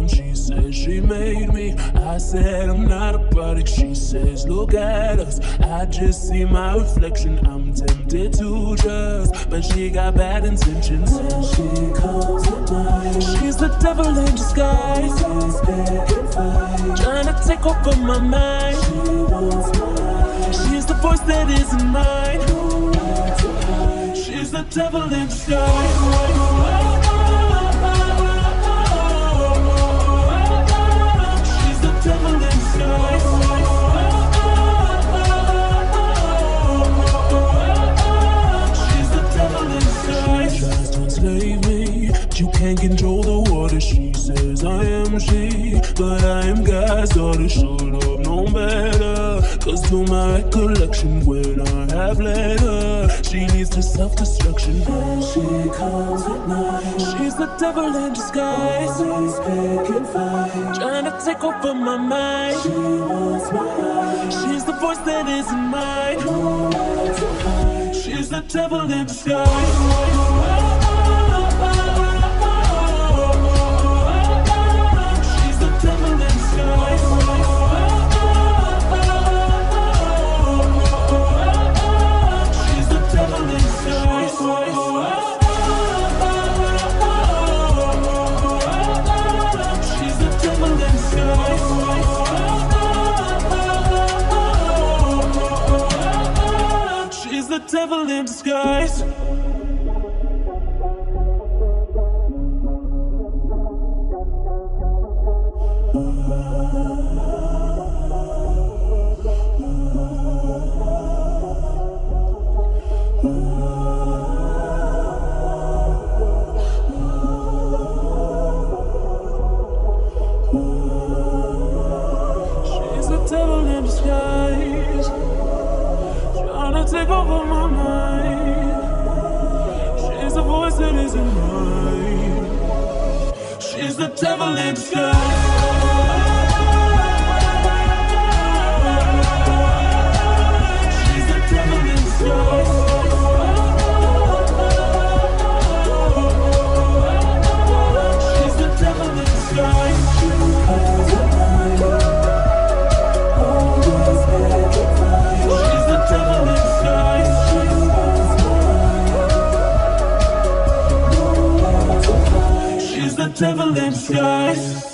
mom, she says she made me. I said I'm not a product. She says look at us. I just see my reflection. I'm tempted to trust, but she got bad intentions. When she comes at night, she's the devil in disguise. She's picking fights, trying to take over my mind. She wants my life. She's the voice that isn't mine. Nowhere to hide. She's the devil in disguise. She's the devil in disguise. She's the devil in disguise. She tries to enslave me. You can't control the water. She says I am she, but I am God's daughter. Should have known better, cause to my recollection, when I have let her, she leads to self-destruction. When she comes at night, she's the devil in disguise. Always picking fights, trying to take over my mind. She wants my life. She's the voice that isn't mine. Nowhere to hide. She's the devil in disguise. The devil in disguise. She's the devil in disguise, trying to take over my mind. She's the voice that isn't mine. She's the devil in disguise. She's the devil in disguise. She's the devil in disguise. She comes at night, always picking fights. She's the devil in disguise. She wants my life. Nowhere to hide. She's the devil in disguise.